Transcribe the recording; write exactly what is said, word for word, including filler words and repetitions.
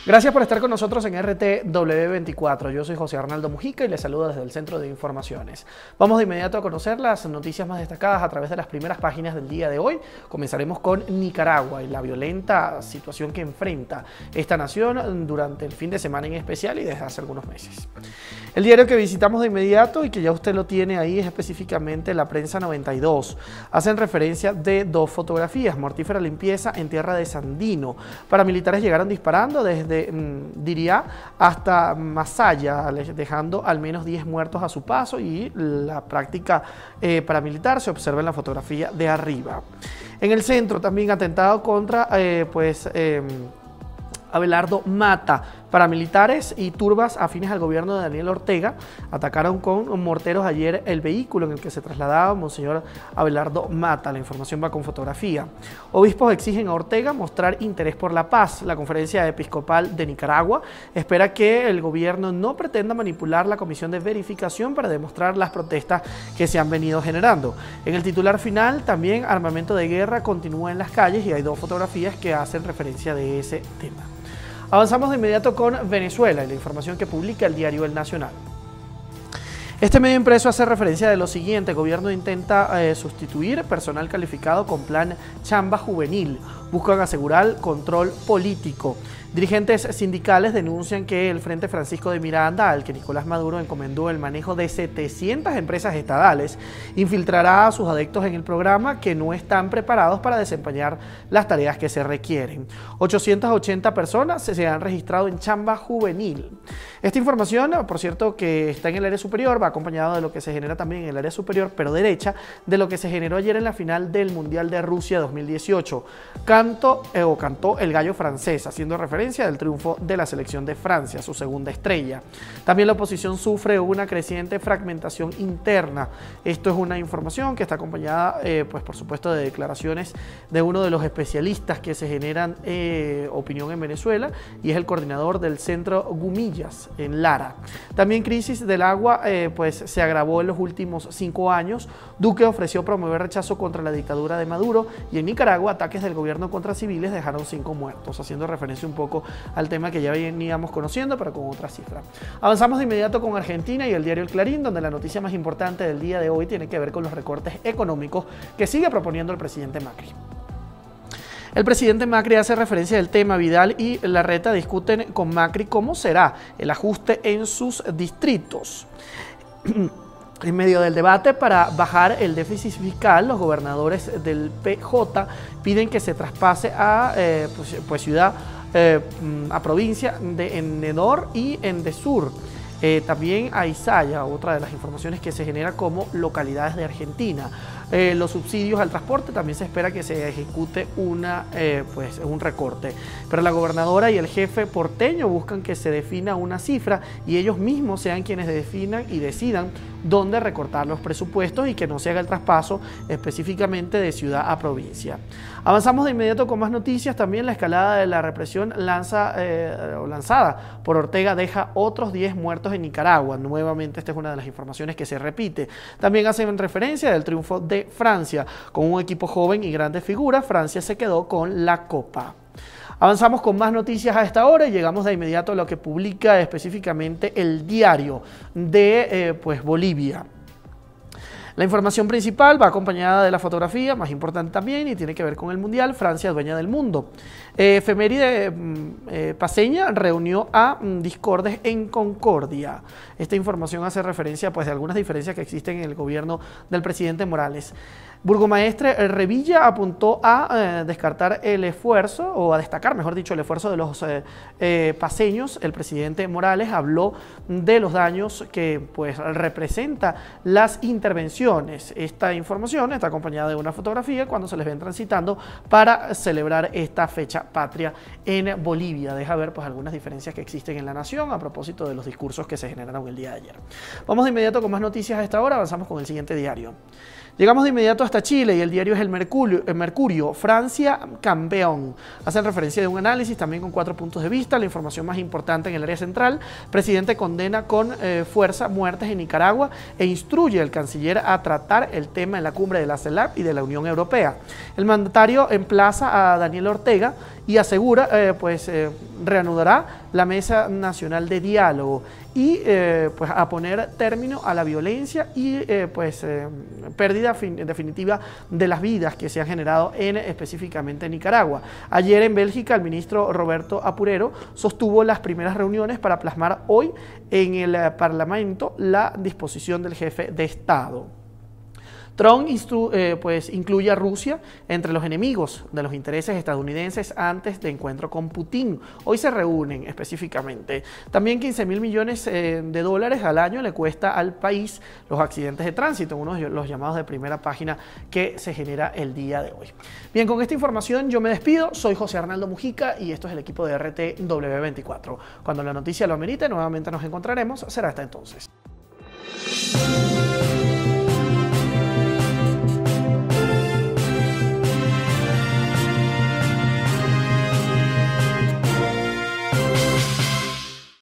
Gracias por estar con nosotros en R T W veinticuatro. Yo soy José Arnaldo Mujica y les saludo desde el Centro de Informaciones. Vamos de inmediato a conocer las noticias más destacadas a través de las primeras páginas del día de hoy. Comenzaremos con Nicaragua y la violenta situación que enfrenta esta nación durante el fin de semana en especial y desde hace algunos meses. El diario que visitamos de inmediato y que ya usted lo tiene ahí es específicamente La Prensa noventa y dos. Hacen referencia de dos fotografías: mortífera limpieza en tierra de Sandino. Paramilitares llegaron disparando desde diría hasta Masaya, dejando al menos diez muertos a su paso, y la práctica eh, paramilitar se observa en la fotografía de arriba. En el centro también atentado contra eh, pues eh, Abelardo Mata. Paramilitares y turbas afines al gobierno de Daniel Ortega atacaron con morteros ayer el vehículo en el que se trasladaba Monseñor Abelardo Mata. La información va con fotografía. Obispos exigen a Ortega mostrar interés por la paz. La Conferencia Episcopal de Nicaragua espera que el gobierno no pretenda manipular la comisión de verificación para demostrar las protestas que se han venido generando. En el titular final también armamento de guerra continúa en las calles y hay dos fotografías que hacen referencia de ese tema. Avanzamos de inmediato con Venezuela y la información que publica el diario El Nacional. Este medio impreso hace referencia de lo siguiente: el gobierno intenta eh, sustituir personal calificado con plan chamba juvenil. Buscan asegurar control político. Dirigentes sindicales denuncian que el Frente Francisco de Miranda, al que Nicolás Maduro encomendó el manejo de setecientas empresas estatales, infiltrará a sus adeptos en el programa que no están preparados para desempeñar las tareas que se requieren. ochocientas ochenta personas se han registrado en chamba juvenil. Esta información, por cierto, que está en el área superior, va acompañado de lo que se genera también en el área superior, pero derecha, de lo que se generó ayer en la final del Mundial de Rusia dos mil dieciocho. Canto, eh, o cantó el gallo francés, haciendo referencia del triunfo de la selección de Francia, su segunda estrella. También la oposición sufre una creciente fragmentación interna. Esto es una información que está acompañada, eh, pues por supuesto, de declaraciones de uno de los especialistas que se generan eh, opinión en Venezuela, y es el coordinador del Centro Gumillas en Lara. También crisis del agua, eh, pues se agravó en los últimos cinco años. Duque ofreció promover rechazo contra la dictadura de Maduro, y en Nicaragua ataques del gobierno contra civiles dejaron cinco muertos, haciendo referencia un poco al tema que ya veníamos conociendo, pero con otra cifra. Avanzamos de inmediato con Argentina y el diario El Clarín, donde la noticia más importante del día de hoy tiene que ver con los recortes económicos que sigue proponiendo el presidente Macri. El presidente Macri hace referencia del tema. Vidal y Larreta discuten con Macri cómo será el ajuste en sus distritos. En medio del debate para bajar el déficit fiscal, los gobernadores del P J piden que se traspase a eh, pues, pues ciudad, eh, a provincia de Endedor y Endesur. Eh, también a Izaya, otra de las informaciones que se genera como localidades de Argentina. Eh, los subsidios al transporte también se espera que se ejecute una, eh, pues, un recorte. Pero la gobernadora y el jefe porteño buscan que se defina una cifra y ellos mismos sean quienes definan y decidan dónde recortar los presupuestos y que no se haga el traspaso específicamente de ciudad a provincia. Avanzamos de inmediato con más noticias. También la escalada de la represión lanza, eh, lanzada por Ortega deja otros diez muertos en Nicaragua. Nuevamente esta es una de las informaciones que se repite. También hacen referencia del triunfo de Francia. Con un equipo joven y grandes figuras, Francia se quedó con la copa. Avanzamos con más noticias a esta hora y llegamos de inmediato a lo que publica específicamente el diario de eh, pues Bolivia. La información principal va acompañada de la fotografía, más importante también, y tiene que ver con el Mundial. Francia, dueña del mundo. Eh, efeméride eh, paseña reunió a mm, discordes en Concordia. Esta información hace referencia, pues, de algunas diferencias que existen en el gobierno del presidente Morales. Burgomaestre Revilla apuntó a eh, descartar el esfuerzo, o a destacar, mejor dicho, el esfuerzo de los eh, eh, paseños. El presidente Morales habló de los daños que pues representa las intervenciones. Esta información está acompañada de una fotografía cuando se les ven transitando para celebrar esta fecha patria en Bolivia. Deja ver pues algunas diferencias que existen en la nación a propósito de los discursos que se generaron el día de ayer. Vamos de inmediato con más noticias a esta hora. Avanzamos con el siguiente diario. Llegamos de inmediato hasta Chile y el diario es el Mercurio, el Mercurio, Francia campeón. Hacen referencia de un análisis también con cuatro puntos de vista. La información más importante en el área central: presidente condena con eh, fuerza muertes en Nicaragua e instruye al canciller a tratar el tema en la cumbre de la CELAC y de la Unión Europea. El mandatario emplaza a Daniel Ortega y asegura, eh, pues, eh, reanudará la Mesa Nacional de Diálogo y eh, pues a poner término a la violencia y eh, pues eh, pérdida fin definitiva de las vidas que se han generado en específicamente en Nicaragua. Ayer en Bélgica el ministro Roberto Apurero sostuvo las primeras reuniones para plasmar hoy en el eh, Parlamento la disposición del jefe de Estado. Trump eh, pues, incluye a Rusia entre los enemigos de los intereses estadounidenses antes de encuentro con Putin. Hoy se reúnen específicamente. También quince mil millones eh, de dólares al año le cuesta al país los accidentes de tránsito, uno de los llamados de primera página que se genera el día de hoy. Bien, con esta información yo me despido. Soy José Arnaldo Mujica y esto es el equipo de R T W veinticuatro. Cuando la noticia lo amerite, nuevamente nos encontraremos. Será hasta entonces.